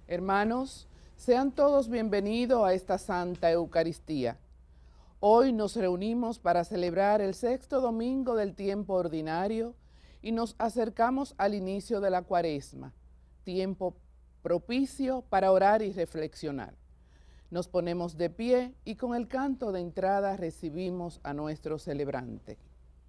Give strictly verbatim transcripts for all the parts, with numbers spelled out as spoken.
Hermanos, sean todos bienvenidos a esta Santa Eucaristía. Hoy nos reunimos para celebrar el sexto domingo del tiempo ordinario y nos acercamos al inicio de la Cuaresma, tiempo propicio para orar y reflexionar. Nos ponemos de pie y con el canto de entrada recibimos a nuestro celebrante.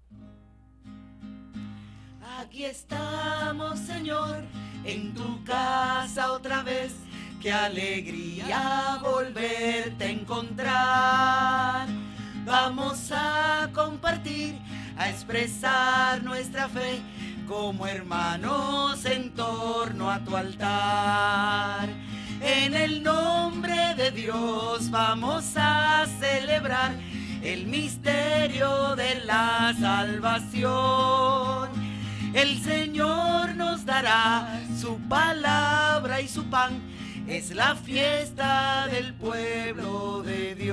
Aquí estamos, Señor, en tu casa otra vez. Qué alegría volverte a encontrar. Vamos a compartir, a expresar nuestra fe como hermanos en torno a tu altar. En el nombre de Dios vamos a celebrar el misterio de la salvación. El Señor nos dará su palabra y su pan. Es la fiesta del pueblo de Dios.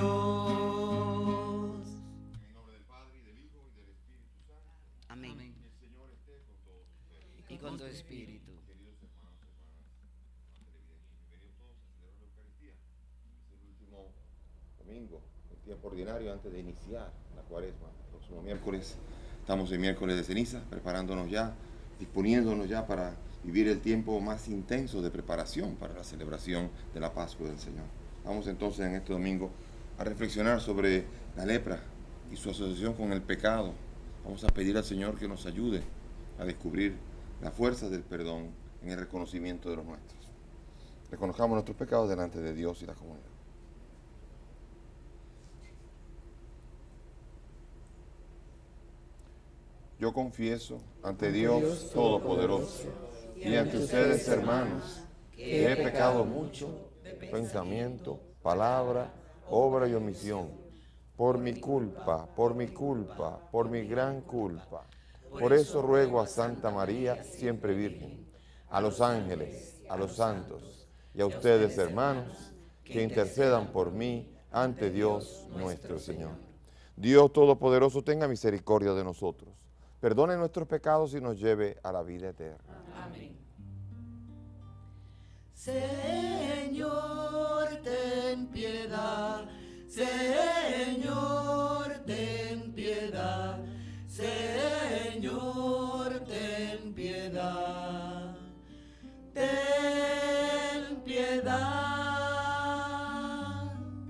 En el nombre del Padre, y del Hijo, y del Espíritu Santo. Amén. El Señor esté con todos ustedes. Y con tu espíritu. Queridos hermanos, hermanas, bienvenidos todos a celebrar la Eucaristía. Es el último domingo, el tiempo ordinario antes de iniciar la Cuaresma. El próximo miércoles, estamos en miércoles de ceniza, preparándonos ya, disponiéndonos ya para vivir el tiempo más intenso de preparación para la celebración de la Pascua del Señor. Vamos entonces en este domingo a reflexionar sobre la lepra y su asociación con el pecado. Vamos a pedir al Señor que nos ayude a descubrir la fuerza del perdón en el reconocimiento de los nuestros. Reconozcamos nuestros pecados delante de Dios y la comunidad. Yo confieso ante Dios Todopoderoso y ante ustedes, hermanos, que he pecado mucho de pensamiento, palabra, obra y omisión, por mi culpa, por mi culpa, por mi gran culpa. Por eso ruego a Santa María, siempre Virgen, a los ángeles, a los santos y a ustedes, hermanos, que intercedan por mí ante Dios nuestro Señor. Dios Todopoderoso tenga misericordia de nosotros, perdone nuestros pecados y nos lleve a la vida eterna. Amén. Señor, ten piedad. Señor, ten piedad. Señor, ten piedad. Ten piedad.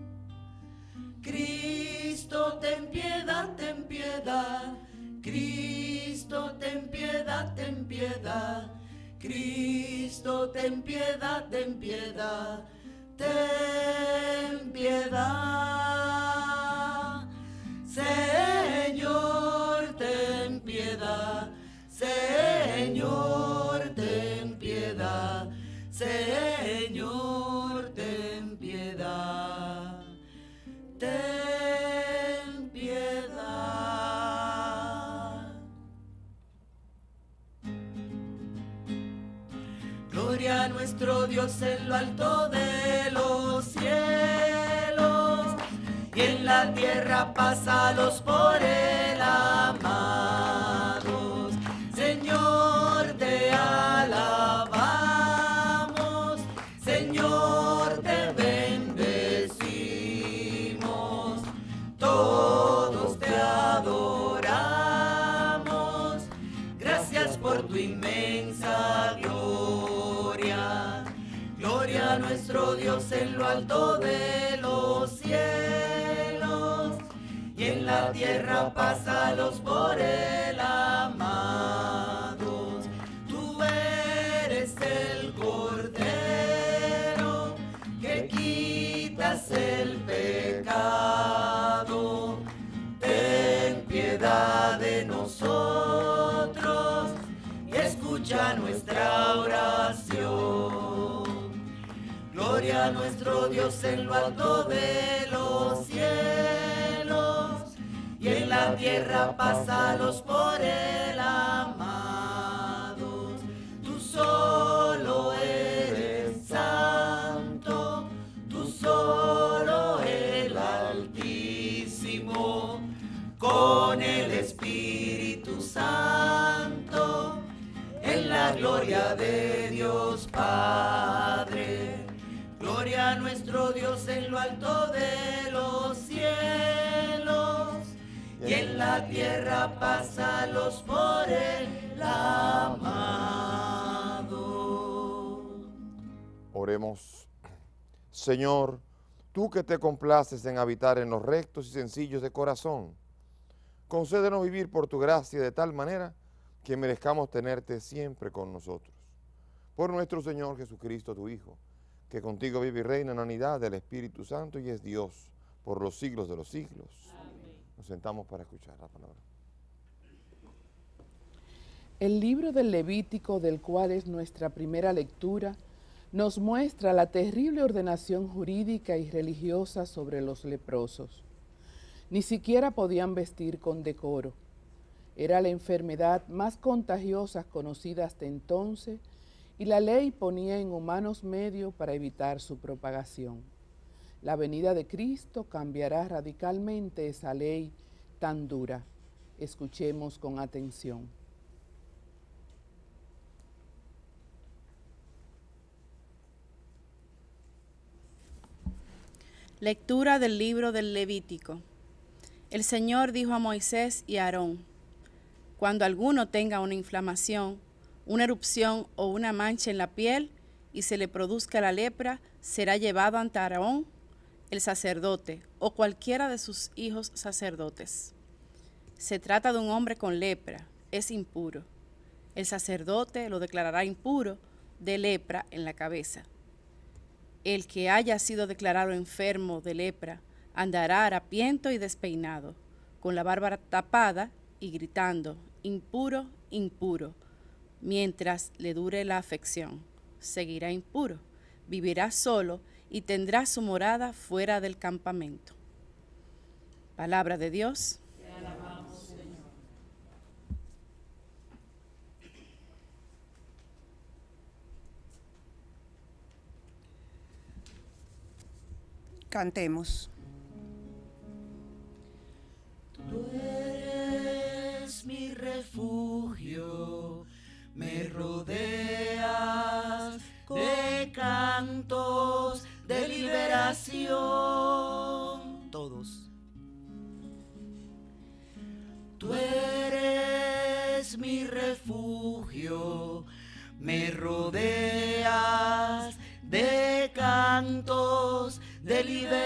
Cristo, ten piedad, ten piedad. Cristo, ten piedad, ten piedad. Cristo, ten piedad, ten piedad. Ten piedad. Señor, ten piedad. Señor, ten piedad. Señor, ten piedad. Ten piedad. Gloria a nuestro Dios en lo alto de los cielos, y en la tierra pásalos por él amados. Señor, te alabamos, Señor, te bendecimos, todos te adoramos, gracias por tu inmensa gloria. Gloria a nuestro Dios en lo alto de los cielos, y en la tierra pásalos por él amados. Tú eres el Cordero que quitas el pecado. Ten piedad de nosotros y escucha nuestra oración. Gloria a nuestro Dios en lo alto de los cielos, y en la tierra pásalos por él amados. Tú solo eres santo, tú solo el Altísimo, con el Espíritu Santo, en la gloria de Dios Padre. Gloria a nuestro Dios en lo alto de los cielos, y en la tierra paz a los por él amado. Oremos. Señor, tú que te complaces en habitar en los rectos y sencillos de corazón, concédenos vivir por tu gracia de tal manera que merezcamos tenerte siempre con nosotros. Por nuestro Señor Jesucristo, tu Hijo, que contigo vive y reina en la unidad del Espíritu Santo y es Dios por los siglos de los siglos. Amén. Nos sentamos para escuchar la palabra. El libro del Levítico, del cual es nuestra primera lectura, nos muestra la terrible ordenación jurídica y religiosa sobre los leprosos. Ni siquiera podían vestir con decoro. Era la enfermedad más contagiosa conocida hasta entonces, y la ley ponía en humanos medios para evitar su propagación. La venida de Cristo cambiará radicalmente esa ley tan dura. Escuchemos con atención. Lectura del libro del Levítico. El Señor dijo a Moisés y a Aarón: cuando alguno tenga una inflamación, una erupción o una mancha en la piel y se le produzca la lepra, será llevado ante Aarón, el sacerdote, o cualquiera de sus hijos sacerdotes. Se trata de un hombre con lepra, es impuro. El sacerdote lo declarará impuro de lepra en la cabeza. El que haya sido declarado enfermo de lepra andará harapiento y despeinado, con la barba tapada y gritando: impuro, impuro. Mientras le dure la afección, seguirá impuro, vivirá solo y tendrá su morada fuera del campamento. Palabra de Dios. Te alabamos, Señor. Cantemos. Tú eres mi refugio, me rodeas de cantos de liberación. Todos. Tú eres mi refugio, me rodeas de cantos de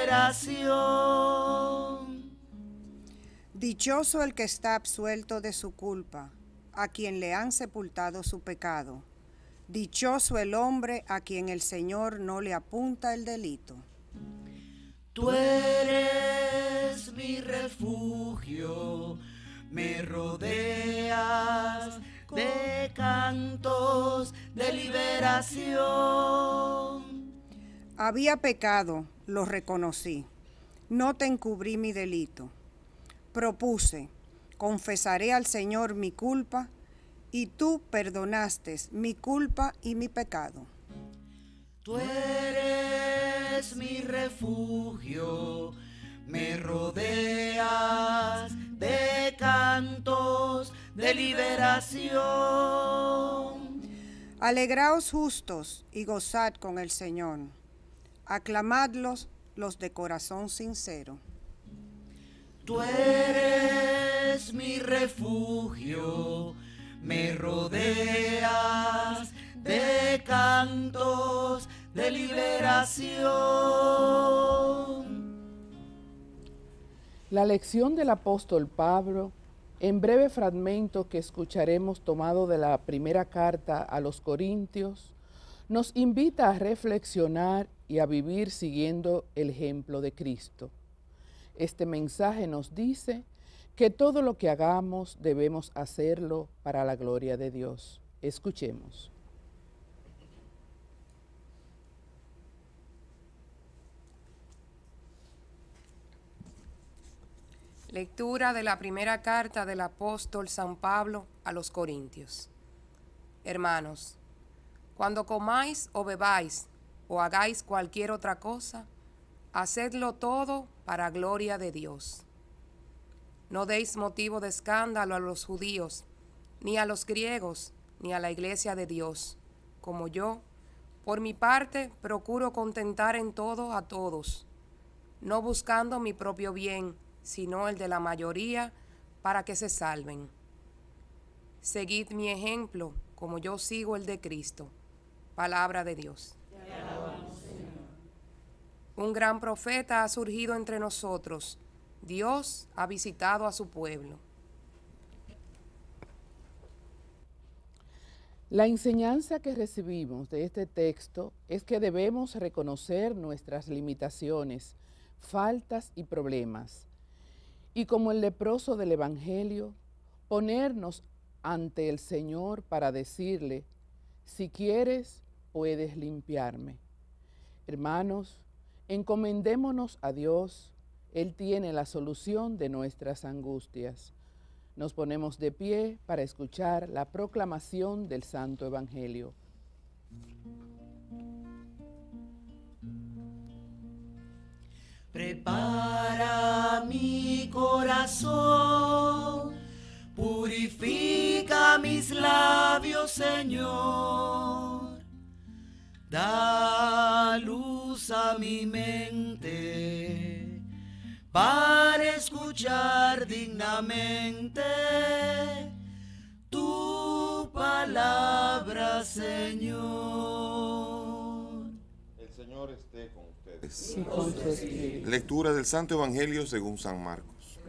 liberación. Dichoso el que está absuelto de su culpa, a quien le han sepultado su pecado. Dichoso el hombre a quien el Señor no le apunta el delito. Tú eres mi refugio, me rodeas de cantos de liberación. Había pecado, lo reconocí, no te encubrí mi delito. Propuse, confesaré al Señor mi culpa, y tú perdonaste mi culpa y mi pecado. Tú eres mi refugio, me rodeas de cantos de liberación. Alegraos justos y gozad con el Señor. Aclamadlos los de corazón sincero. Tú eres mi refugio, me rodeas de cantos de liberación. La lección del apóstol Pablo, en breve fragmento que escucharemos tomado de la primera carta a los Corintios, nos invita a reflexionar y a vivir siguiendo el ejemplo de Cristo. Este mensaje nos dice que todo lo que hagamos debemos hacerlo para la gloria de Dios. Escuchemos. Lectura de la primera carta del apóstol San Pablo a los Corintios. Hermanos, cuando comáis o bebáis o hagáis cualquier otra cosa, hacedlo todo para gloria de Dios. No deis motivo de escándalo a los judíos, ni a los griegos, ni a la iglesia de Dios, como yo, Por mi parte, procuro contentar en todo a todos, no buscando mi propio bien, sino el de la mayoría, para que se salven. Seguid mi ejemplo, como yo sigo el de Cristo. Palabra de Dios. Te alabamos, Señor. Un gran profeta ha surgido entre nosotros. Dios ha visitado a su pueblo. La enseñanza que recibimos de este texto es que debemos reconocer nuestras limitaciones, faltas y problemas, y como el leproso del Evangelio, ponernos ante el Señor para decirle, si quieres, puedes limpiarme. Hermanos, encomendémonos a Dios, Él tiene la solución de nuestras angustias. Nos ponemos de pie para escuchar la proclamación del Santo Evangelio. Prepara mi corazón, purifica mis labios, Señor. Da luz a mi mente para escuchar dignamente tu palabra, Señor. El Señor esté con ustedes. Y con su espíritu. Lectura del Santo Evangelio según San Marcos.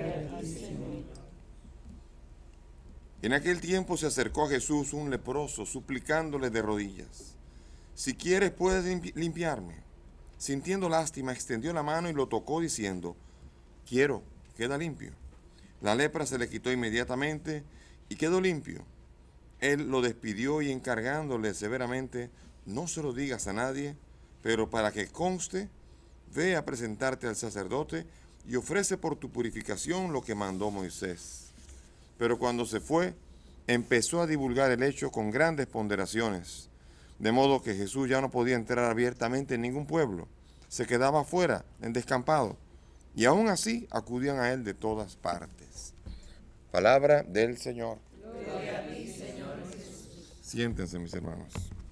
En aquel tiempo se acercó a Jesús un leproso, suplicándole de rodillas, si quieres puedes limpiarme. Sintiendo lástima, extendió la mano y lo tocó diciendo, quiero, queda limpio. La lepra se le quitó inmediatamente y quedó limpio. Él lo despidió y encargándole severamente, no se lo digas a nadie, pero para que conste, ve a presentarte al sacerdote y ofrece por tu purificación lo que mandó Moisés. Pero cuando se fue, empezó a divulgar el hecho con grandes ponderaciones, de modo que Jesús ya no podía entrar abiertamente en ningún pueblo, se quedaba afuera, en descampado, y aún así acudían a él de todas partes. Palabra del Señor. Gloria a ti, Señor Jesús. Siéntense, mis hermanos.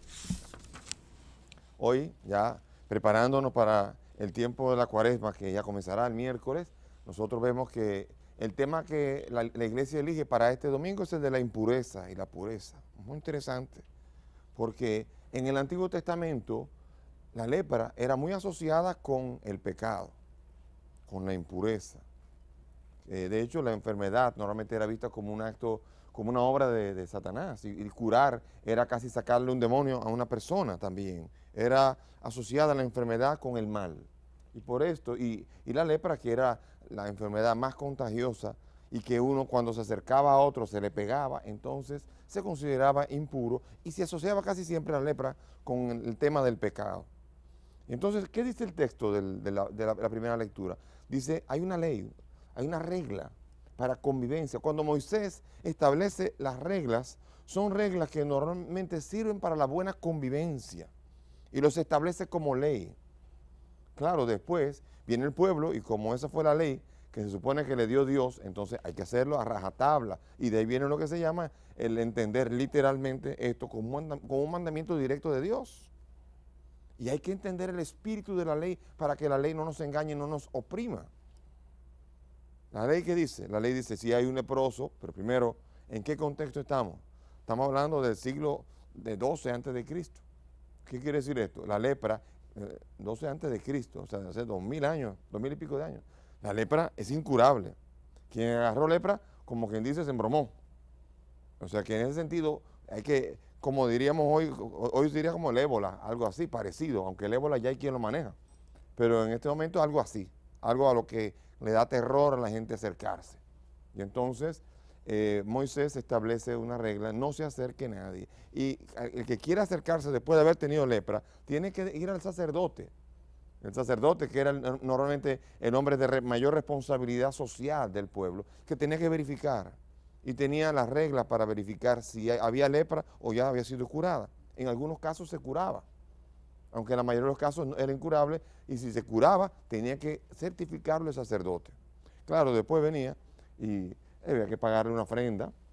Hoy, ya preparándonos para el tiempo de la Cuaresma, que ya comenzará el miércoles, nosotros vemos que el tema que la, la iglesia elige para este domingo es el de la impureza y la pureza. Muy interesante, porque en el Antiguo Testamento la lepra era muy asociada con el pecado, con la impureza. Eh, de hecho, la enfermedad normalmente era vista como un acto, como una obra de, de Satanás, y el curar era casi sacarle un demonio a una persona también. Era asociada la enfermedad con el mal. Y por esto, y, y la lepra, que era la enfermedad más contagiosa, y que uno cuando se acercaba a otro se le pegaba, entonces se consideraba impuro y se asociaba casi siempre la lepra con el tema del pecado. Entonces, ¿qué dice el texto del, de, la, de la, la primera lectura? Dice, hay una ley, hay una regla para convivencia. Cuando Moisés establece las reglas, son reglas que normalmente sirven para la buena convivencia y los establece como ley. Claro, después viene el pueblo y como esa fue la ley que se supone que le dio Dios, entonces hay que hacerlo a rajatabla. Y de ahí viene lo que se llama el entender literalmente esto como un, como un mandamiento directo de Dios. Y hay que entender el espíritu de la ley para que la ley no nos engañe, no nos oprima. ¿La ley qué dice? La ley dice si hay un leproso, pero primero, ¿en qué contexto estamos? Estamos hablando del siglo de doce antes de Cristo. ¿Qué quiere decir esto? La lepra, eh, doce antes de Cristo, o sea, hace dos mil años, dos mil y pico de años. La lepra es incurable. Quien agarró lepra, como quien dice, se embromó. O sea que en ese sentido hay que, como diríamos hoy, hoy diría como el ébola, algo así, parecido, aunque el ébola ya hay quien lo maneja. Pero en este momento algo así, algo a lo que le da terror a la gente acercarse. Y entonces eh, Moisés establece una regla, no se acerque nadie. Y el que quiera acercarse después de haber tenido lepra, tiene que ir al sacerdote. El sacerdote, que era el, normalmente el hombre de re, mayor responsabilidad social del pueblo, que tenía que verificar. Y tenía las reglas para verificar si había lepra o ya había sido curada. En algunos casos se curaba, aunque en la mayoría de los casos era incurable, y si se curaba, tenía que certificarlo el sacerdote. Claro, después venía y había que pagarle una ofrenda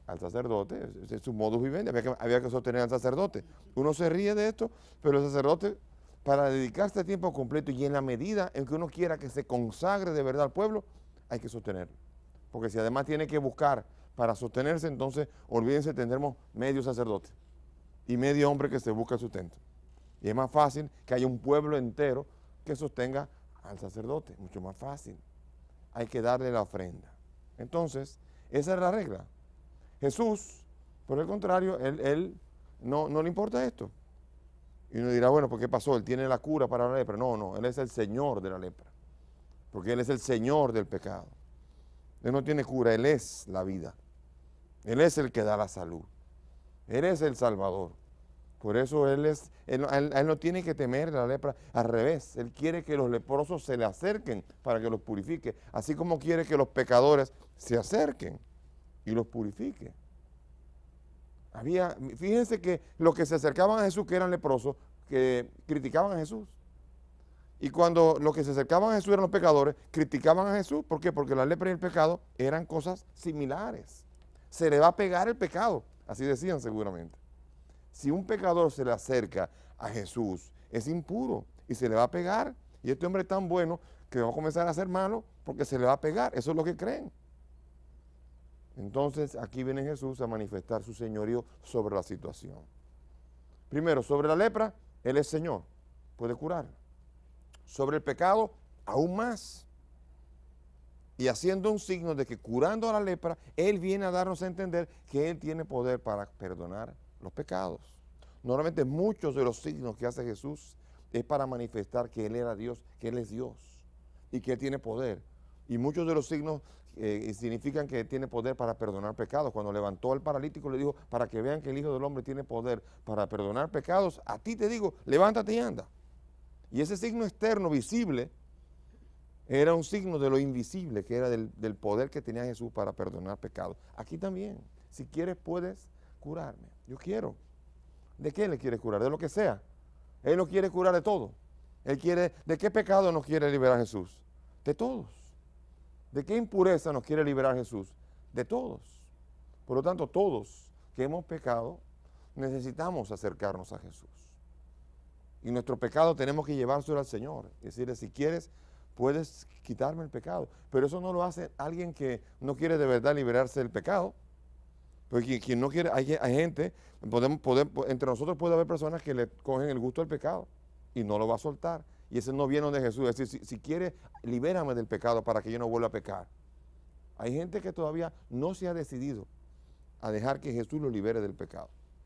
al sacerdote, ese es su modus vivendi, había que, había que sostener al sacerdote. Uno se ríe de esto, pero el sacerdote, para dedicarse a tiempo completo y en la medida en que uno quiera que se consagre de verdad al pueblo, hay que sostenerlo. Porque si además tiene que buscar para sostenerse, entonces olvídense, tendremos medio sacerdote y medio hombre que se busca el sustento. Y es más fácil que haya un pueblo entero que sostenga al sacerdote, mucho más fácil. Hay que darle la ofrenda. Entonces, esa es la regla. Jesús, por el contrario, él, él no, no le importa esto. Y uno dirá, bueno, ¿por qué pasó? Él tiene la cura para la lepra. No, no, Él es el Señor de la lepra. Porque Él es el Señor del pecado. Él no tiene cura, Él es la vida. Él es el que da la salud. Él es el Salvador. Por eso Él, es, él, él, él no tiene que temer la lepra. Al revés, Él quiere que los leprosos se le acerquen para que los purifique. Así como quiere que los pecadores se acerquen y los purifique. Había, fíjense que los que se acercaban a Jesús, que eran leprosos, que criticaban a Jesús. Y cuando los que se acercaban a Jesús eran los pecadores, criticaban a Jesús. ¿Por qué? Porque la lepra y el pecado eran cosas similares. Se le va a pegar el pecado, así decían seguramente. Si un pecador se le acerca a Jesús, es impuro y se le va a pegar. Y este hombre es tan bueno que va a comenzar a ser malo porque se le va a pegar. Eso es lo que creen. Entonces aquí viene Jesús a manifestar su señorío sobre la situación. Primero, sobre la lepra, Él es Señor, puede curarla. Sobre el pecado, aún más. Y haciendo un signo de que curando a la lepra, Él viene a darnos a entender que Él tiene poder para perdonar los pecados. Normalmente muchos de los signos que hace Jesús es para manifestar que Él era Dios, que Él es Dios y que Él tiene poder. Y muchos de los signos eh, significan que tiene poder para perdonar pecados. Cuando levantó al paralítico le dijo, para que vean que el Hijo del Hombre tiene poder para perdonar pecados, a ti te digo, levántate y anda. Y ese signo externo, visible, era un signo de lo invisible, que era del, del poder que tenía Jesús para perdonar pecados. Aquí también, si quieres puedes curarme. Yo quiero. ¿De qué le quiere curar? De lo que sea. Él no quiere curar de todo. Él quiere, ¿de qué pecado nos quiere liberar Jesús? De todos. ¿De qué impureza nos quiere liberar Jesús? De todos. Por lo tanto, todos que hemos pecado, necesitamos acercarnos a Jesús. Y nuestro pecado tenemos que llevárselo al Señor. Es decir, si quieres, puedes quitarme el pecado. Pero eso no lo hace alguien que no quiere de verdad liberarse del pecado. Porque quien no quiere, hay, hay gente, podemos, podemos, entre nosotros puede haber personas que le cogen el gusto del pecado y no lo va a soltar. Y ese no viene de Jesús. Es decir, si, si quiere, libérame del pecado para que yo no vuelva a pecar. Hay gente que todavía no se ha decidido a dejar que Jesús lo libere del pecado.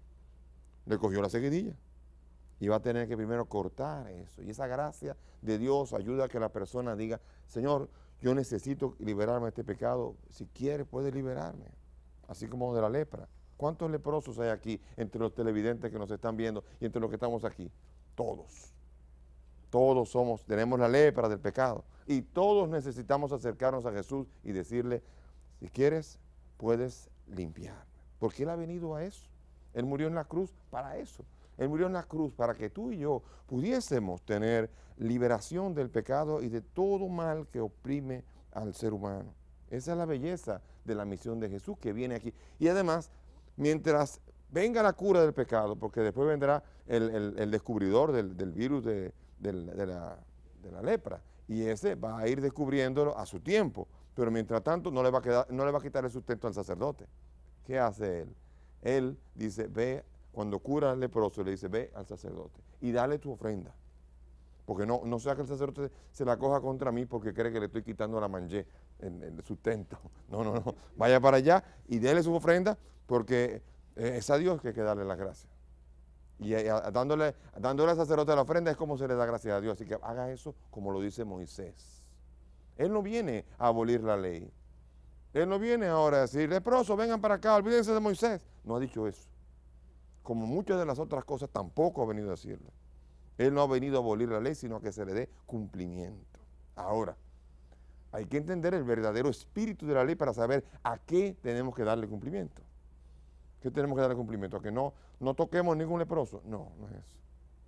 Le cogió la seguidilla. Y va a tener que primero cortar eso. Y esa gracia de Dios ayuda a que la persona diga, Señor, yo necesito liberarme de este pecado. Si quiere, puede liberarme. Así como de la lepra. ¿Cuántos leprosos hay aquí entre los televidentes que nos están viendo y entre los que estamos aquí? Todos. Todos somos, tenemos la lepra del pecado. Y todos necesitamos acercarnos a Jesús y decirle, si quieres, puedes limpiarme. Porque Él ha venido a eso. Él murió en la cruz para eso. Él murió en la cruz para que tú y yo pudiésemos tener liberación del pecado y de todo mal que oprime al ser humano. Esa es la belleza de la misión de Jesús que viene aquí. Y además, mientras venga la cura del pecado, porque después vendrá el, el, el descubridor del, del virus de, de, de, la, de la lepra, y ese va a ir descubriéndolo a su tiempo, pero mientras tanto no le va a, quedar, no le va a quitar el sustento al sacerdote. ¿Qué hace él? Él dice, ve, cuando cura al leproso, le dice, ve al sacerdote y dale tu ofrenda. Porque no, no sea que el sacerdote se la coja contra mí porque cree que le estoy quitando la manché, el, el sustento. No, no, no. Vaya para allá y déle su ofrenda porque es a Dios que hay que darle las gracias. Y a, a, dándole, dándole al sacerdote la ofrenda es como se le da gracias a Dios. Así que haga eso como lo dice Moisés. Él no viene a abolir la ley. Él no viene ahora a decir, leprosos, vengan para acá, olvídense de Moisés. No ha dicho eso. Como muchas de las otras cosas tampoco ha venido a decirlo. Él no ha venido a abolir la ley, sino a que se le dé cumplimiento. Ahora, hay que entender el verdadero espíritu de la ley para saber a qué tenemos que darle cumplimiento. ¿Qué tenemos que darle cumplimiento? ¿A que no, no toquemos ningún leproso? No, no es eso.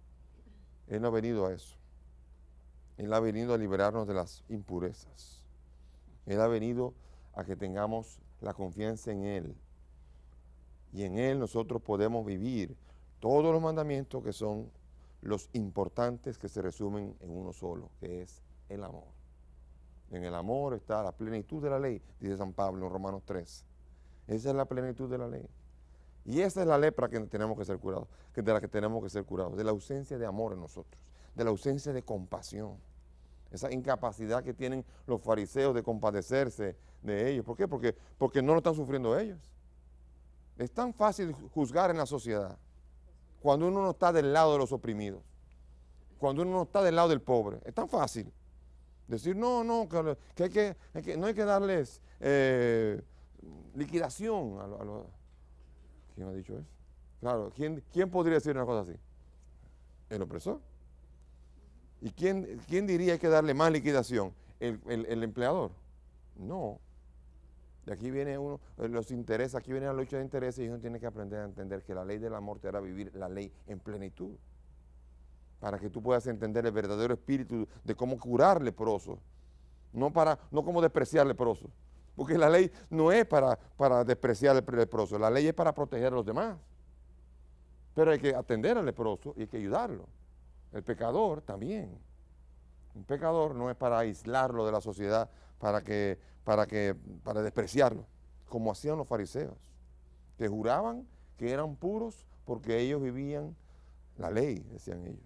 Él no ha venido a eso. Él ha venido a liberarnos de las impurezas. Él ha venido a que tengamos la confianza en Él Y en Él nosotros podemos vivir todos los mandamientos que son los importantes que se resumen en uno solo, que es el amor. En el amor está la plenitud de la ley, dice San Pablo en Romanos tres. Esa es la plenitud de la ley. Y esa es la lepra que tenemos que ser curados, que de la que tenemos que ser curados, de la ausencia de amor en nosotros, de la ausencia de compasión. Esa incapacidad que tienen los fariseos de compadecerse de ellos. ¿Por qué? Porque, porque no lo están sufriendo ellos. Es tan fácil juzgar en la sociedad cuando uno no está del lado de los oprimidos, cuando uno no está del lado del pobre. Es tan fácil decir, no, no, que, que, hay que, hay que no hay que darles eh, liquidación a los... Lo, ¿quién ha dicho eso? Claro, ¿quién, ¿quién podría decir una cosa así? El opresor. ¿Y quién, quién diría hay que darle más liquidación? ¿El, el, el empleador? No. De aquí viene uno, los intereses, aquí viene la lucha de intereses y uno tiene que aprender a entender que la ley del amor te hará vivir la ley en plenitud. Para que tú puedas entender el verdadero espíritu de cómo curar leprosos. No, para, no como despreciar leprosos. Porque la ley no es para, para despreciar al leproso, la ley es para proteger a los demás. Pero hay que atender al leproso y hay que ayudarlo. El pecador también. Un pecador no es para aislarlo de la sociedad, para, que, para, que, para despreciarlo, como hacían los fariseos, que juraban que eran puros porque ellos vivían la ley, decían ellos.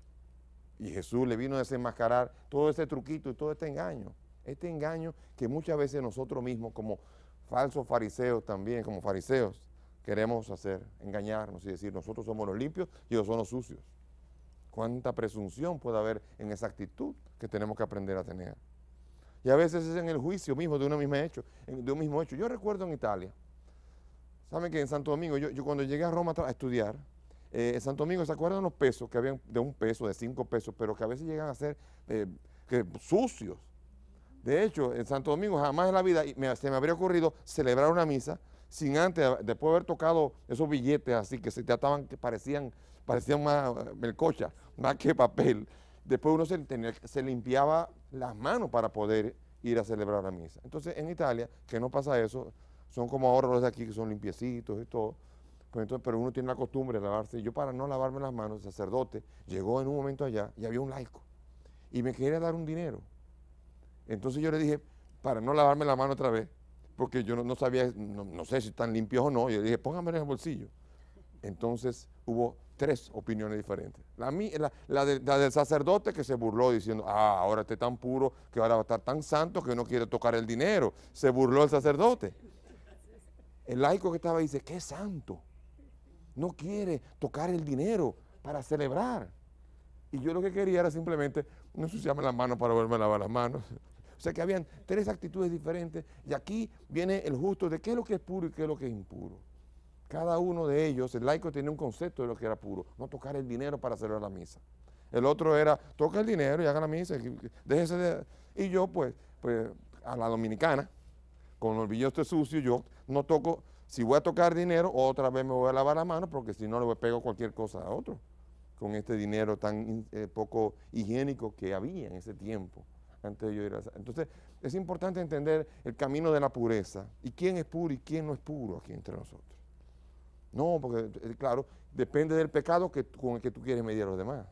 Y Jesús le vino a desenmascarar todo ese truquito y todo este engaño. Este engaño que muchas veces nosotros mismos, como falsos fariseos también, como fariseos, queremos hacer, engañarnos y decir, nosotros somos los limpios y ellos son los sucios. Cuánta presunción puede haber en esa actitud que tenemos que aprender a tener. Y a veces es en el juicio mismo de, una misma hecho, de un mismo hecho. Yo recuerdo en Italia, ¿saben que en Santo Domingo, yo, yo cuando llegué a Roma a estudiar, eh, en Santo Domingo, ¿se acuerdan los pesos que habían de un peso, de cinco pesos, pero que a veces llegan a ser eh, que, sucios? De hecho, en Santo Domingo jamás en la vida me, se me habría ocurrido celebrar una misa sin antes, después de haber tocado esos billetes así que se trataban, que parecían, parecían más melcocha, más que papel. Después uno se, tenía, se limpiaba las manos para poder ir a celebrar la misa. Entonces en Italia, que no pasa eso, son como ahora los de aquí que son limpiecitos y todo, pues entonces, pero uno tiene la costumbre de lavarse. Yo para no lavarme las manos, el sacerdote llegó en un momento allá y había un laico y me quería dar un dinero. Entonces yo le dije, para no lavarme la mano otra vez, porque yo no, no sabía, no, no sé si están limpios o no, yo le dije, pónganme en el bolsillo. Entonces hubo tres opiniones diferentes. La, la, la, de, la del sacerdote que se burló diciendo, ah, ahora este tan puro que ahora va a estar tan santo que no quiere tocar el dinero. Se burló el sacerdote. El laico que estaba ahí dice, qué santo. No quiere tocar el dinero para celebrar. Y yo lo que quería era simplemente no ensuciarme las manos para volverme a lavar las manos. O sea que habían tres actitudes diferentes y aquí viene el justo de qué es lo que es puro y qué es lo que es impuro. Cada uno de ellos, el laico tenía un concepto de lo que era puro, no tocar el dinero para celebrar la misa. El otro era, toca el dinero y haga la misa, déjese de... Y yo pues, pues a la dominicana, con el billete sucio, yo no toco, si voy a tocar dinero, otra vez me voy a lavar las manos porque si no le pego cualquier cosa a otro, con este dinero tan eh, poco higiénico que había en ese tiempo. Antes de yo ir a... Entonces, es importante entender el camino de la pureza y quién es puro y quién no es puro aquí entre nosotros. No, porque, claro, depende del pecado que, con el que tú quieres medir a los demás.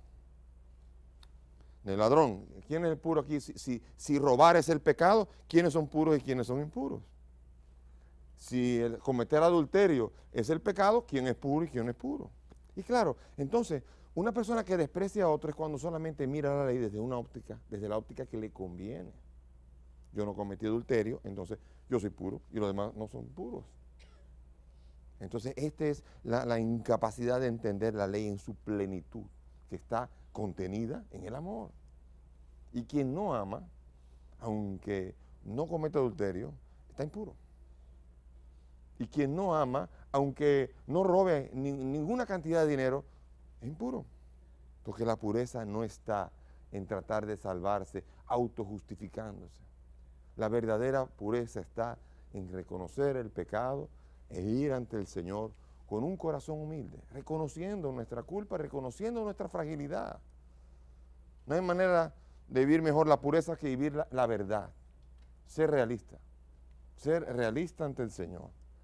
El ladrón, ¿quién es el puro aquí? Si, si, si robar es el pecado, ¿quiénes son puros y quiénes son impuros? Si el cometer adulterio es el pecado, ¿quién es puro y quién no es puro? Y claro, entonces, una persona que desprecia a otro es cuando solamente mira la ley desde una óptica, desde la óptica que le conviene. Yo no cometí adulterio, entonces yo soy puro y los demás no son puros. Entonces, esta es la, la incapacidad de entender la ley en su plenitud, que está contenida en el amor. Y quien no ama, aunque no cometa adulterio, está impuro. Y quien no ama, aunque no robe ni, ninguna cantidad de dinero, es impuro. Porque la pureza no está en tratar de salvarse autojustificándose. La verdadera pureza está en reconocer el pecado e ir ante el Señor con un corazón humilde, reconociendo nuestra culpa, reconociendo nuestra fragilidad. No hay manera de vivir mejor la pureza que vivir la, la verdad. Ser realista. Ser realista ante el Señor.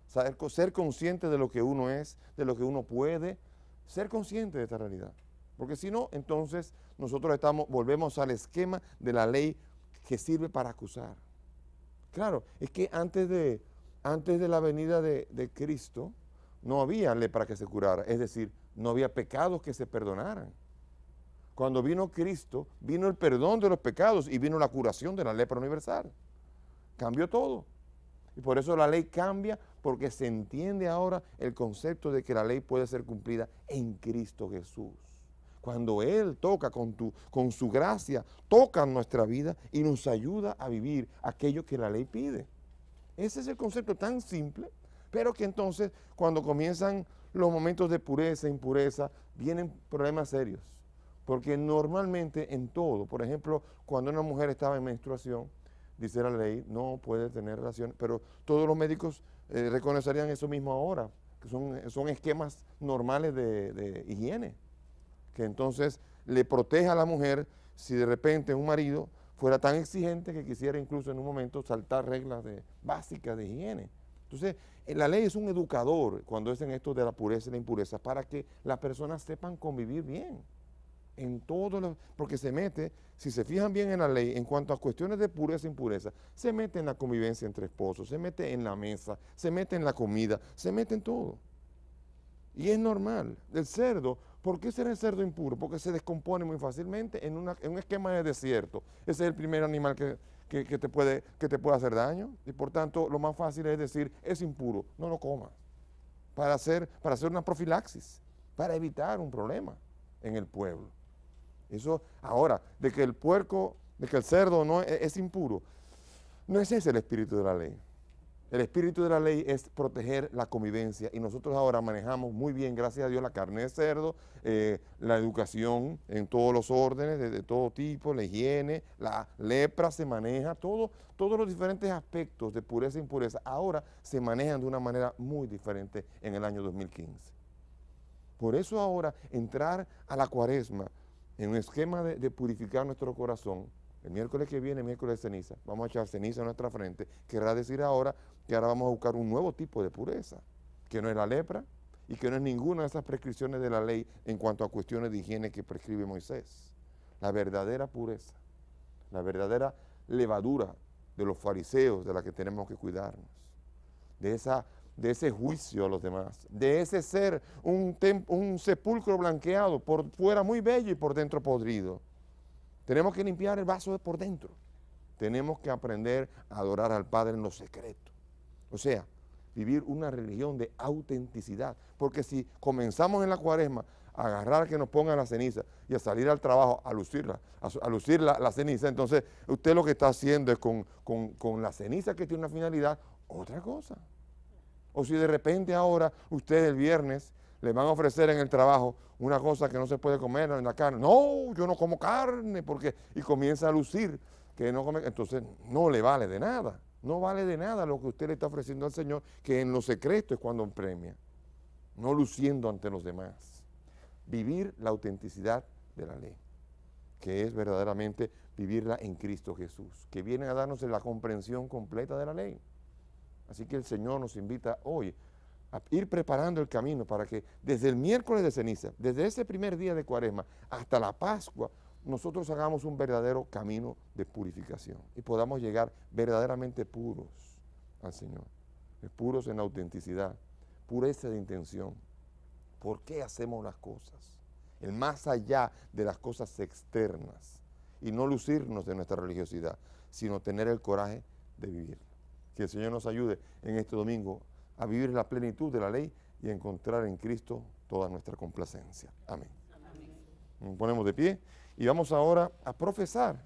Saber, ser consciente de lo que uno es, de lo que uno puede, ser consciente de esta realidad. Porque si no, entonces nosotros estamos, volvemos al esquema de la ley que sirve para acusar. Claro, es que antes de, antes de la venida de, de Cristo no había lepra que se curara, es decir, no había pecados que se perdonaran. Cuando vino Cristo, vino el perdón de los pecados y vino la curación de la lepra universal. Cambió todo. Y por eso la ley cambia, porque se entiende ahora el concepto de que la ley puede ser cumplida en Cristo Jesús. Cuando Él toca con, tu, con su gracia, toca nuestra vida y nos ayuda a vivir aquello que la ley pide. Ese es el concepto tan simple, pero que entonces cuando comienzan los momentos de pureza e impureza, vienen problemas serios. Porque normalmente en todo, por ejemplo, cuando una mujer estaba en menstruación, dice la ley, no puede tener relaciones, pero todos los médicos eh, reconocerían eso mismo ahora, que son, son esquemas normales de, de higiene, que entonces le protege a la mujer si de repente un marido fuera tan exigente que quisiera incluso en un momento saltar reglas de, básicas de higiene. Entonces, la ley es un educador cuando es en esto de la pureza y la impureza, para que las personas sepan convivir bien. En todo lo, porque se mete, si se fijan bien en la ley, en cuanto a cuestiones de pureza e impureza, se mete en la convivencia entre esposos, se mete en la mesa, se mete en la comida, se mete en todo. Y es normal. El cerdo, ¿por qué será el cerdo impuro? Porque se descompone muy fácilmente en, una, en un esquema de desierto. Ese es el primer animal que, que, que, te puede, que te puede hacer daño. Y por tanto, lo más fácil es decir, es impuro, no lo comas. Para hacer, para hacer una profilaxis, para evitar un problema en el pueblo. Eso, ahora, de que el puerco, de que el cerdo no es, es impuro, no es ese el espíritu de la ley. El espíritu de la ley es proteger la convivencia y nosotros ahora manejamos muy bien, gracias a Dios, la carne de cerdo, eh, la educación en todos los órdenes, de, de todo tipo, la higiene, la lepra se maneja, todo, todos los diferentes aspectos de pureza e impureza ahora se manejan de una manera muy diferente en el año dos mil quince. Por eso ahora entrar a la cuaresma en un esquema de, de purificar nuestro corazón, el miércoles que viene, miércoles de ceniza, vamos a echar ceniza en nuestra frente, querrá decir ahora que ahora vamos a buscar un nuevo tipo de pureza, que no es la lepra y que no es ninguna de esas prescripciones de la ley en cuanto a cuestiones de higiene que prescribe Moisés. La verdadera pureza, la verdadera levadura de los fariseos de la que tenemos que cuidarnos, de esa de ese juicio a los demás, de ese ser un, un sepulcro blanqueado, por fuera muy bello y por dentro podrido. Tenemos que limpiar el vaso de por dentro. Tenemos que aprender a adorar al Padre en lo secreto. O sea, vivir una religión de autenticidad. Porque si comenzamos en la cuaresma a agarrar que nos pongan la ceniza y a salir al trabajo a lucirla, a, a lucir la, la ceniza, entonces usted lo que está haciendo es con, con, con la ceniza que tiene una finalidad, otra cosa. O si de repente ahora ustedes el viernes le van a ofrecer en el trabajo una cosa que no se puede comer en la carne. No, yo no como carne, porque y comienza a lucir que no come, entonces no le vale de nada. No vale de nada lo que usted le está ofreciendo al Señor, que en lo secreto es cuando premia, no luciendo ante los demás. Vivir la autenticidad de la ley, que es verdaderamente vivirla en Cristo Jesús, que viene a darnos la comprensión completa de la ley. Así que el Señor nos invita hoy a ir preparando el camino para que desde el miércoles de ceniza, desde ese primer día de cuaresma hasta la Pascua, nosotros hagamos un verdadero camino de purificación y podamos llegar verdaderamente puros al Señor, puros en autenticidad, pureza de intención. ¿Por qué hacemos las cosas? El más allá de las cosas externas y no lucirnos de nuestra religiosidad, sino tener el coraje de vivirla. Que el Señor nos ayude en este domingo a vivir la plenitud de la ley y a encontrar en Cristo toda nuestra complacencia. Amén. Amén. Nos ponemos de pie y vamos ahora a profesar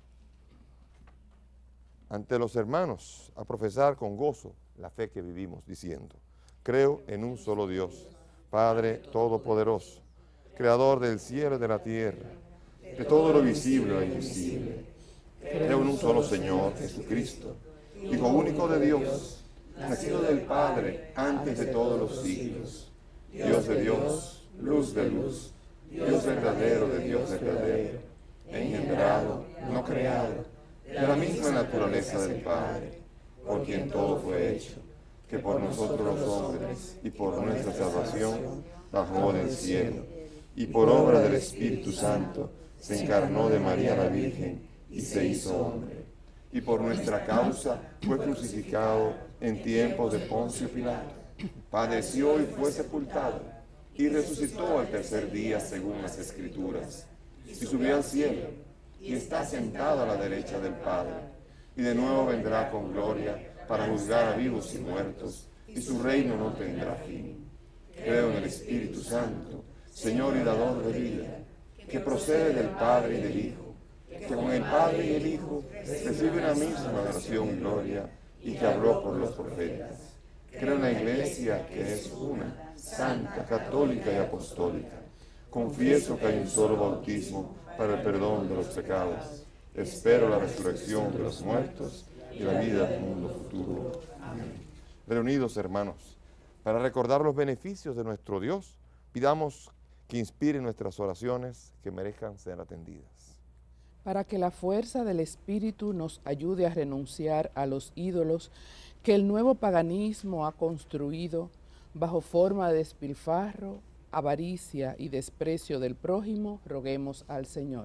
ante los hermanos, a profesar con gozo la fe que vivimos, diciendo: creo en un solo Dios, Padre Todopoderoso, Creador del cielo y de la tierra, de todo lo visible e invisible. Creo en un solo Señor, Jesucristo, Hijo único de Dios, nacido del Padre antes de todos los siglos, Dios de Dios, luz de luz, Dios verdadero de Dios verdadero, engendrado, no creado, de la misma naturaleza del Padre, por quien todo fue hecho, que por nosotros los hombres y por nuestra salvación bajó del cielo, y por obra del Espíritu Santo se encarnó de María la Virgen y se hizo hombre. Y por nuestra causa fue crucificado en tiempos de Poncio Pilato. Padeció y fue sepultado, y resucitó al tercer día según las Escrituras. Y subió al cielo, y está sentado a la derecha del Padre. Y de nuevo vendrá con gloria para juzgar a vivos y muertos, y su reino no tendrá fin. Creo en el Espíritu Santo, Señor y dador de vida, que procede del Padre y del Hijo, que con el Padre y el Hijo recibe una misma adoración y gloria, y que habló por los profetas. Creo en la Iglesia, que es una, santa, católica y apostólica. Confieso que hay un solo bautismo para el perdón de los pecados. Espero la resurrección de los muertos y la vida del mundo futuro. Amén. Reunidos, hermanos, para recordar los beneficios de nuestro Dios, pidamos que inspiren nuestras oraciones, que merezcan ser atendidas. Para que la fuerza del Espíritu nos ayude a renunciar a los ídolos que el nuevo paganismo ha construido bajo forma de despilfarro, avaricia y desprecio del prójimo, roguemos al Señor.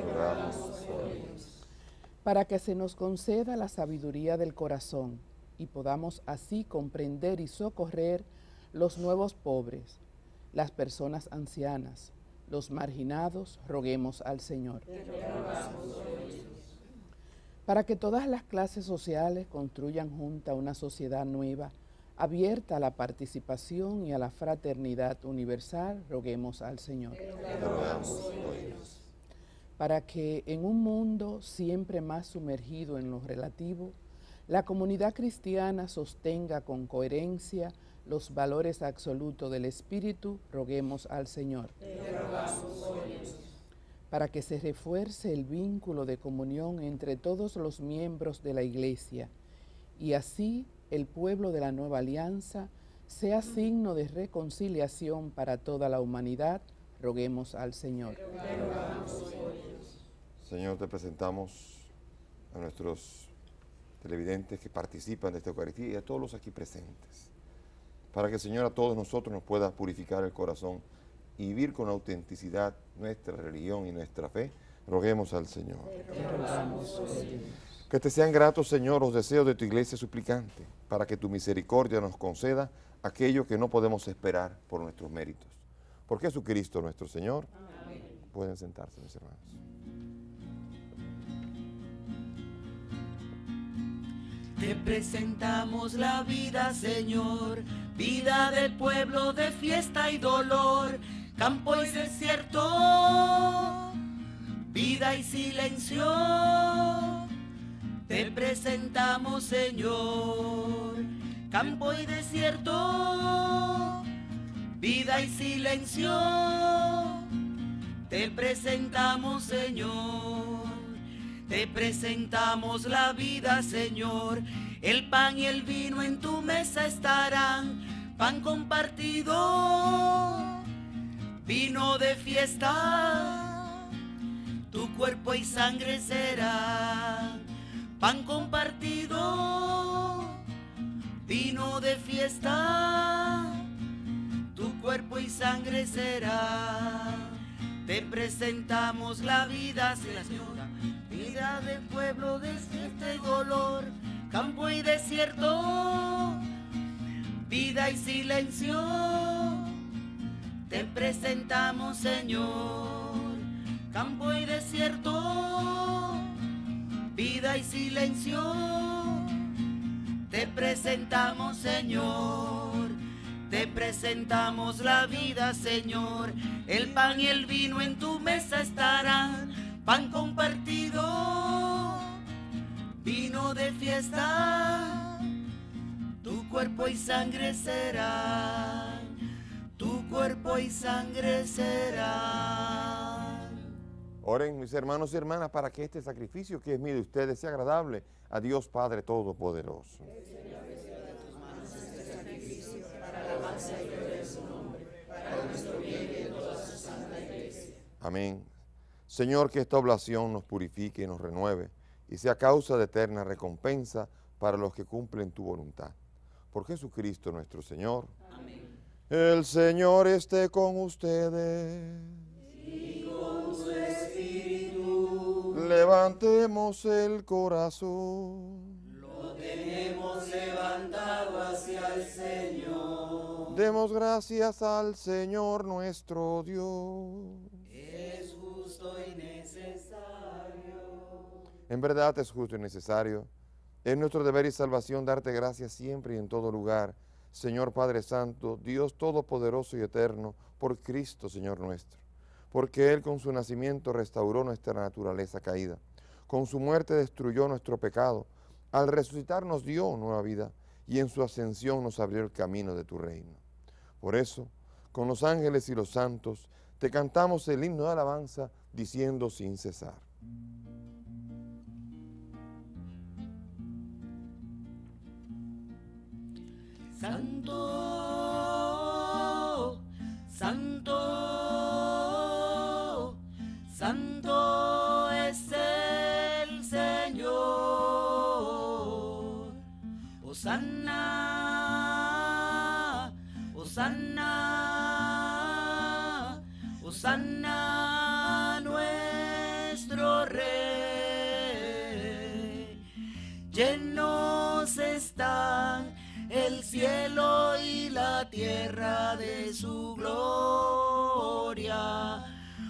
Para que se nos conceda la sabiduría del corazón y podamos así comprender y socorrer los nuevos pobres, las personas ancianas, los marginados, roguemos al Señor. Para que todas las clases sociales construyan junta una sociedad nueva, abierta a la participación y a la fraternidad universal, roguemos al Señor. Para que en un mundo siempre más sumergido en lo relativo, la comunidad cristiana sostenga con coherencia los valores absolutos del Espíritu, roguemos al Señor. Para que se refuerce el vínculo de comunión entre todos los miembros de la Iglesia y así el pueblo de la nueva alianza sea signo de reconciliación para toda la humanidad, roguemos al Señor. Señor, te presentamos a nuestros televidentes que participan de esta Eucaristía y a todos los aquí presentes, para que, Señor, a todos nosotros nos pueda purificar el corazón y vivir con autenticidad nuestra religión y nuestra fe, roguemos al Señor. Que te sean gratos, Señor, los deseos de tu iglesia suplicante, para que tu misericordia nos conceda aquello que no podemos esperar por nuestros méritos. Por Jesucristo nuestro Señor. Amén. Pueden sentarse, mis hermanos. Te presentamos la vida, Señor, vida del pueblo de fiesta y dolor, campo y desierto, vida y silencio. Te presentamos, Señor, campo y desierto, vida y silencio. Te presentamos, Señor. Te presentamos la vida, Señor, el pan y el vino en tu mesa estarán, pan compartido, vino de fiesta, tu cuerpo y sangre serán, pan compartido, vino de fiesta, tu cuerpo y sangre será. Te presentamos la vida, Señor, vida del pueblo de este dolor, campo y desierto, vida y silencio. Te presentamos, Señor, campo y desierto, vida y silencio. Te presentamos, Señor, te presentamos la vida, Señor, el pan y el vino en tu mesa estarán, pan compartido, vino de fiesta, tu cuerpo y sangre será, tu cuerpo y sangre será. Oren, mis hermanos y hermanas, para que este sacrificio que es mío de ustedes sea agradable a Dios Padre Todopoderoso. Amén. Señor, que esta oblación nos purifique y nos renueve y sea causa de eterna recompensa para los que cumplen tu voluntad. por Jesucristo nuestro Señor. Amén. El Señor esté con ustedes. Y con su espíritu. Levantemos el corazón. Lo tenemos levantado hacia el Señor. Demos gracias al Señor nuestro Dios. Es justo y necesario. En verdad es justo y necesario. Es nuestro deber y salvación darte gracias siempre y en todo lugar, Señor Padre Santo, Dios Todopoderoso y Eterno, por Cristo, Señor nuestro. Porque Él con su nacimiento restauró nuestra naturaleza caída. Con su muerte destruyó nuestro pecado. Al resucitar nos dio nueva vida y en su ascensión nos abrió el camino de tu reino. Por eso, con los ángeles y los santos, te cantamos el himno de alabanza diciendo sin cesar. Santo, santo, santo es el Señor. Hosanna, hosanna, hosanna nuestro Rey. Llenos están el cielo y la tierra de su gloria.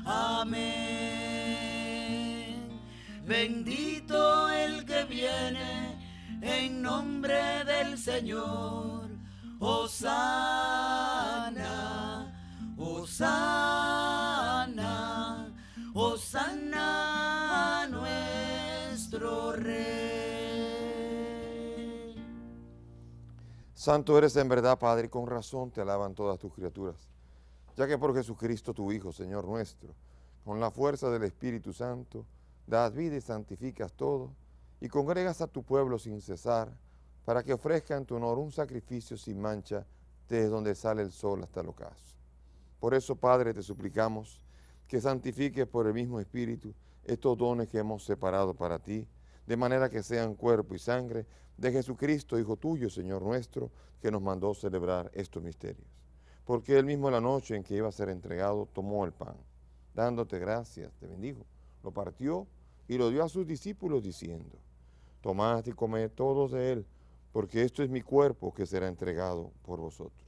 Amén. Bendito el que viene en nombre del Señor. Hosanna, hosanna, hosanna a nuestro Rey. Santo eres en verdad, Padre, y con razón te alaban todas tus criaturas, ya que por Jesucristo tu Hijo, Señor nuestro, con la fuerza del Espíritu Santo, das vida y santificas todo, y congregas a tu pueblo sin cesar, para que ofrezca en tu honor un sacrificio sin mancha, desde donde sale el sol hasta el ocaso. Por eso, Padre, te suplicamos que santifiques por el mismo Espíritu estos dones que hemos separado para ti, de manera que sean cuerpo y sangre de Jesucristo, Hijo tuyo, Señor nuestro, que nos mandó celebrar estos misterios. Porque él mismo, la noche en que iba a ser entregado, tomó el pan, dándote gracias, te bendijo, lo partió y lo dio a sus discípulos diciendo: tomad y comed todos de él, porque esto es mi cuerpo que será entregado por vosotros.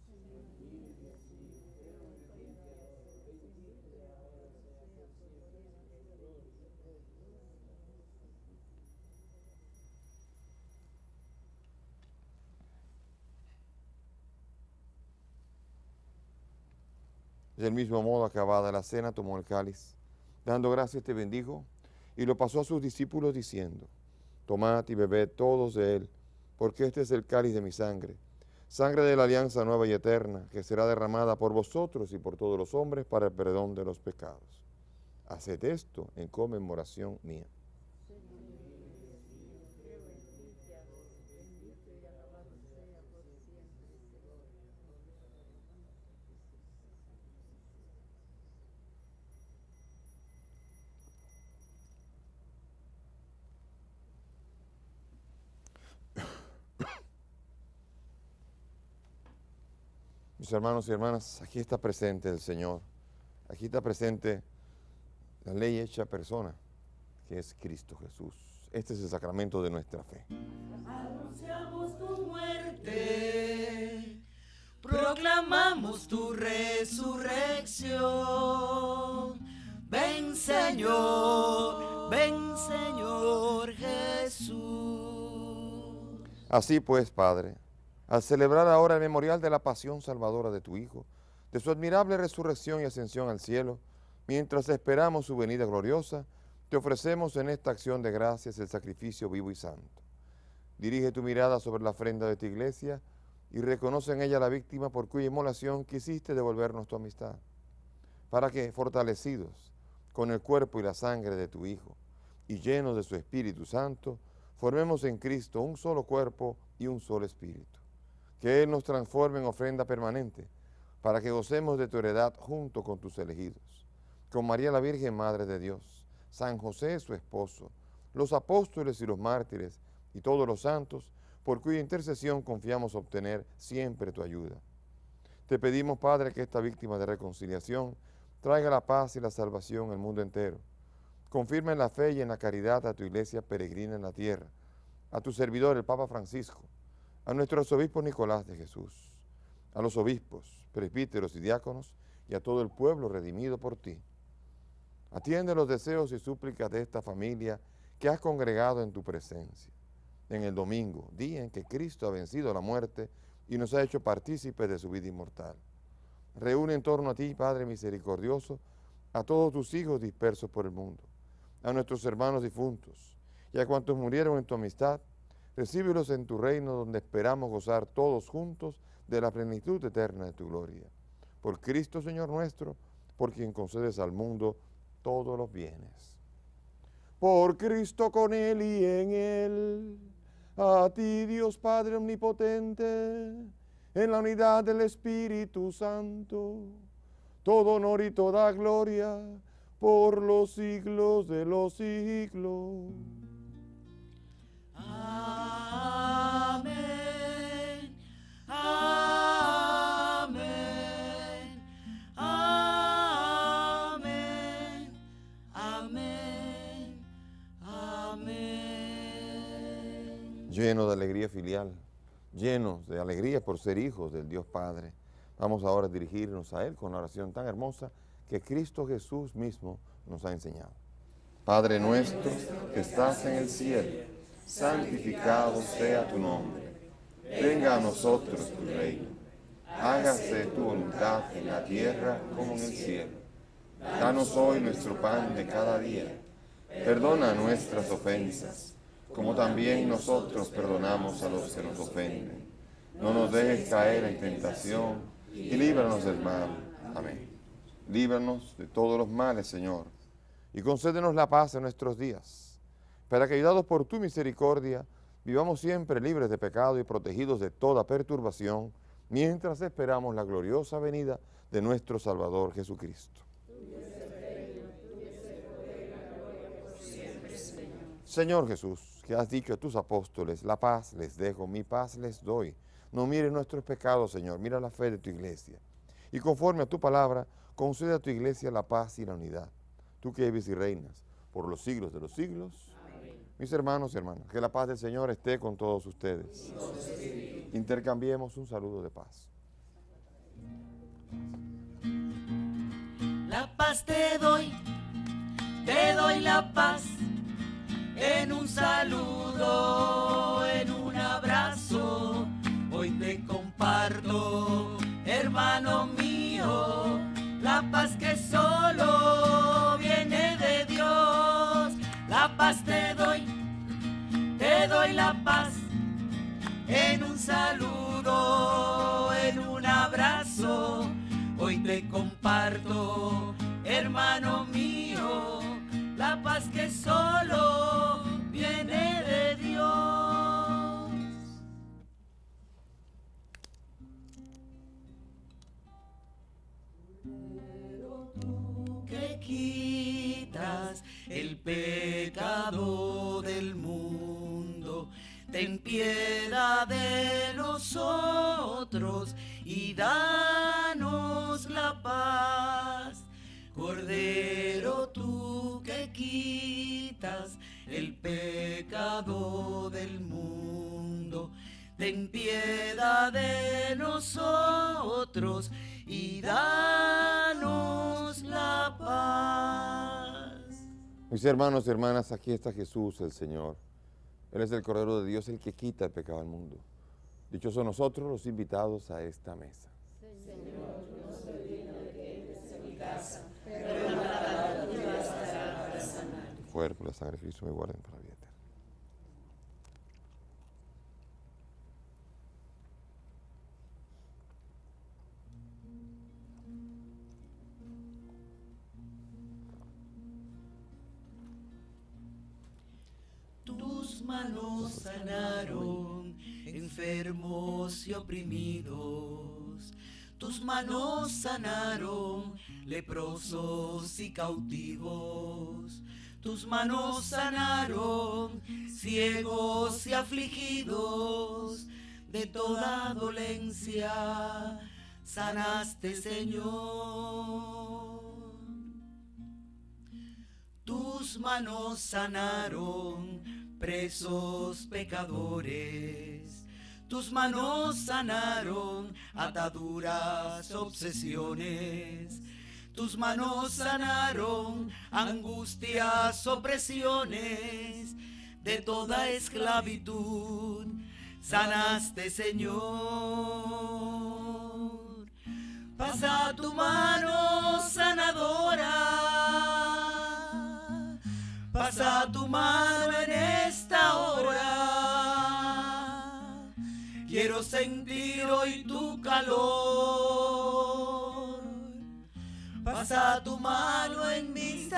Del mismo modo, acabada la cena, tomó el cáliz, dando gracias te bendijo, y lo pasó a sus discípulos diciendo: tomad y bebed todos de él, porque este es el cáliz de mi sangre, sangre de la alianza nueva y eterna, que será derramada por vosotros y por todos los hombres para el perdón de los pecados. Haced esto en conmemoración mía. Mis hermanos y hermanas, aquí está presente el Señor, aquí está presente la ley hecha persona, que es Cristo Jesús. Este es el sacramento de nuestra fe. Anunciamos tu muerte, proclamamos tu resurrección. Ven, Señor, ven, Señor Jesús. Así pues, Padre, al celebrar ahora el memorial de la pasión salvadora de tu Hijo, de su admirable resurrección y ascensión al cielo, mientras esperamos su venida gloriosa, te ofrecemos en esta acción de gracias el sacrificio vivo y santo. Dirige tu mirada sobre la ofrenda de tu iglesia y reconoce en ella la víctima por cuya inmolación quisiste devolvernos tu amistad, para que, fortalecidos con el cuerpo y la sangre de tu Hijo y llenos de su Espíritu Santo, formemos en Cristo un solo cuerpo y un solo espíritu. Que Él nos transforme en ofrenda permanente, para que gocemos de tu heredad junto con tus elegidos, con María la Virgen, Madre de Dios, San José, su esposo, los apóstoles y los mártires, y todos los santos, por cuya intercesión confiamos obtener siempre tu ayuda. Te pedimos, Padre, que esta víctima de reconciliación traiga la paz y la salvación al mundo entero. Confirma en la fe y en la caridad a tu iglesia peregrina en la tierra, a tu servidor, el Papa Francisco, a nuestro arzobispo Nicolás de Jesús, a los obispos, presbíteros y diáconos, y a todo el pueblo redimido por ti. Atiende los deseos y súplicas de esta familia que has congregado en tu presencia. En el domingo, día en que Cristo ha vencido la muerte y nos ha hecho partícipes de su vida inmortal. Reúne en torno a ti, Padre misericordioso, a todos tus hijos dispersos por el mundo, a nuestros hermanos difuntos y a cuantos murieron en tu amistad. Recíbelos en tu reino, donde esperamos gozar todos juntos de la plenitud eterna de tu gloria. Por Cristo, Señor nuestro, por quien concedes al mundo todos los bienes. Por Cristo, con Él y en Él, a ti, Dios Padre omnipotente, en la unidad del Espíritu Santo, todo honor y toda gloria, por los siglos de los siglos. Amén, amén, amén, amén, amén. Lleno de alegría filial, llenos de alegría por ser hijos del Dios Padre, vamos ahora a dirigirnos a Él con una oración tan hermosa que Cristo Jesús mismo nos ha enseñado. Padre nuestro que estás en el cielo, santificado sea tu nombre. Venga a nosotros tu reino. Hágase tu voluntad en la tierra como en el cielo. Danos hoy nuestro pan de cada día. Perdona nuestras ofensas, como también nosotros perdonamos a los que nos ofenden. No nos dejes caer en tentación y líbranos del mal. Amén. Líbranos de todos los males, Señor, y concédenos la paz en nuestros días, para que, ayudados por tu misericordia, vivamos siempre libres de pecado y protegidos de toda perturbación, mientras esperamos la gloriosa venida de nuestro Salvador Jesucristo. Señor Jesús, que has dicho a tus apóstoles, la paz les dejo, mi paz les doy. No mires nuestros pecados, Señor, mira la fe de tu iglesia. Y conforme a tu palabra, concede a tu iglesia la paz y la unidad. Tú que vives y reinas por los siglos de los siglos. Amén. Mis hermanos y hermanas, que la paz del Señor esté con todos ustedes. Intercambiemos un saludo de paz. La paz te doy, te doy la paz, en un saludo, en un abrazo, hoy te comparto, hermano mío, la paz que solo viene de Dios. La paz te doy, te doy la paz, en un saludo, en un abrazo, hoy te comparto, hermano mío, la paz que solo viene de Dios. Pero tú que quitas el pecado del mundo, ten piedad de nosotros y danos la paz. Cordero, tú que quitas el pecado del mundo, ten piedad de nosotros y danos la paz. Mis hermanos y hermanas, aquí está Jesús el Señor. Él es el Cordero de Dios, el que quita el pecado del mundo. Dichosos nosotros los invitados a esta mesa. Señor, no soy digno de que entres en mi casa, pero una palabra tuya bastará para sanar. Tu cuerpo y la sangre de Cristo me guarden para la vida eterna. Tus manos sanaron enfermos y oprimidos. Tus manos sanaron leprosos y cautivos. tus manos sanaron ciegos y afligidos de toda dolencia, sanaste, Señor. Tus manos sanaron presos pecadores, tus manos sanaron ataduras, obsesiones, tus manos sanaron angustias, opresiones de toda esclavitud, sanaste, Señor. Pasa tu mano sanadora, pasa tu mano en esta hora. Quiero sentir hoy tu calor. Pasa tu mano en mi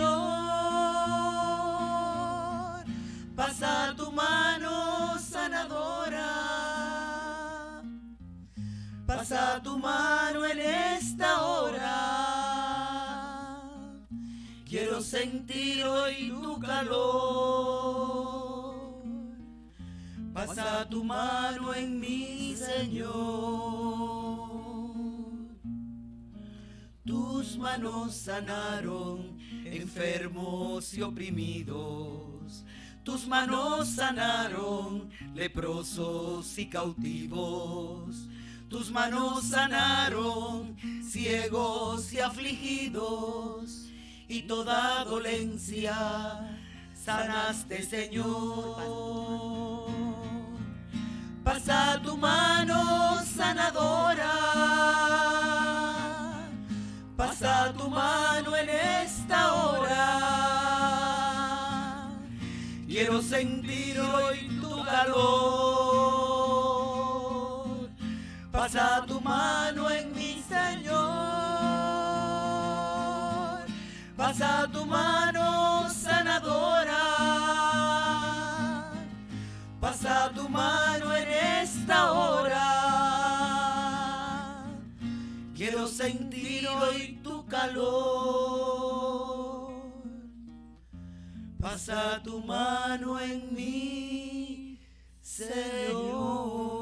Señor. Pasa tu mano sanadora. Pasa tu mano en esta hora. Quiero sentir hoy tu calor. Pasa tu mano en mí, Señor. Tus manos sanaron enfermos y oprimidos. Tus manos sanaron leprosos y cautivos. Tus manos sanaron ciegos y afligidos. Y toda dolencia sanaste, Señor. Pasa tu mano sanadora. Pasa tu mano en esta hora. Quiero sentir hoy tu calor. Pasa tu mano en mi Señor. Pasa tu mano sanadora. Pasa tu mano en esta hora. Quiero sentir hoy tu calor. Pasa tu mano en mí, Señor.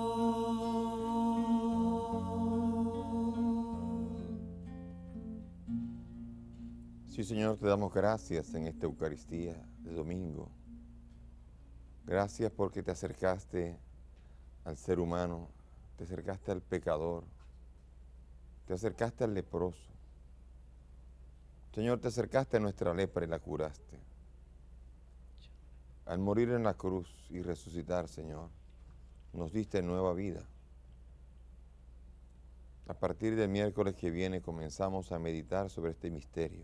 Sí, Señor, te damos gracias en esta Eucaristía de domingo. Gracias porque te acercaste al ser humano, te acercaste al pecador, te acercaste al leproso. Señor, te acercaste a nuestra lepra y la curaste. Al morir en la cruz y resucitar, Señor, nos diste nueva vida. A partir del miércoles que viene comenzamos a meditar sobre este misterio.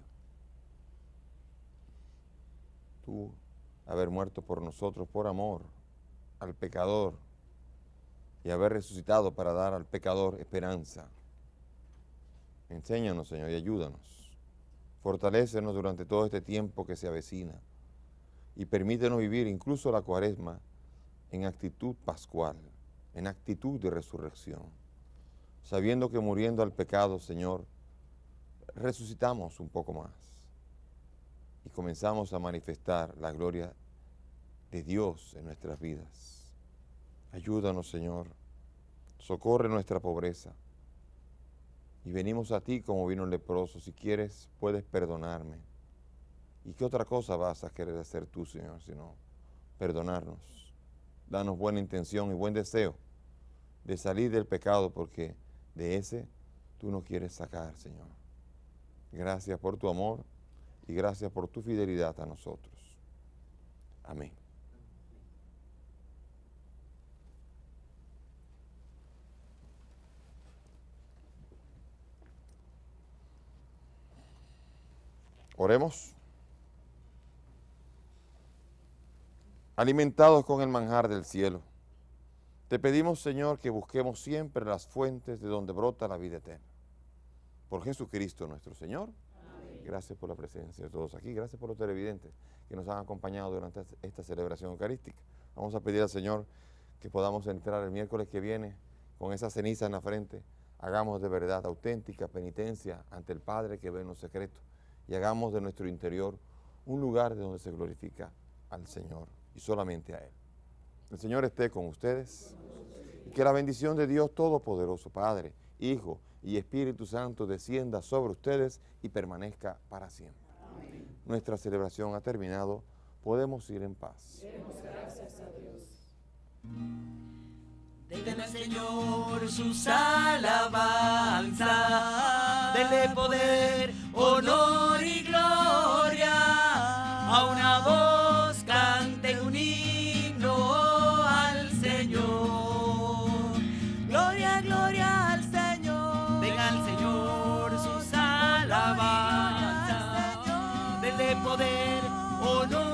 Tú, haber muerto por nosotros por amor al pecador y haber resucitado para dar al pecador esperanza. Enséñanos, Señor, y ayúdanos. Fortalécenos durante todo este tiempo que se avecina y permítenos vivir incluso la Cuaresma en actitud pascual, en actitud de resurrección, sabiendo que muriendo al pecado, Señor, resucitamos un poco más y comenzamos a manifestar la gloria de Dios en nuestras vidas. Ayúdanos, Señor, socorre nuestra pobreza y venimos a ti como vino el leproso. Si quieres, puedes perdonarme. ¿Y qué otra cosa vas a querer hacer tú, Señor, sino perdonarnos? Danos buena intención y buen deseo de salir del pecado, porque de ese tú nos quieres sacar, Señor. Gracias por tu amor y gracias por tu fidelidad a nosotros. Amén. Oremos. Alimentados con el manjar del cielo, te pedimos, Señor, que busquemos siempre las fuentes de donde brota la vida eterna. Por Jesucristo nuestro Señor. Amén. Gracias por la presencia de todos aquí. Gracias por los televidentes que nos han acompañado durante esta celebración eucarística. Vamos a pedir al Señor que podamos entrar el miércoles que viene con esa ceniza en la frente. Hagamos de verdad auténtica penitencia ante el Padre que ve en los secretos y hagamos de nuestro interior un lugar de donde se glorifica al Señor y solamente a Él. El Señor esté con ustedes y que la bendición de Dios Todopoderoso, Padre, Hijo y Espíritu Santo descienda sobre ustedes y permanezca para siempre. Amén. Nuestra celebración ha terminado. Podemos ir en paz. Demos gracias a Dios. Denle al Señor sus alabanzas, denle poder, honor y gloria. A una voz cante un himno al Señor. Gloria, gloria al Señor. Den al Señor sus alabanzas, denle poder, honor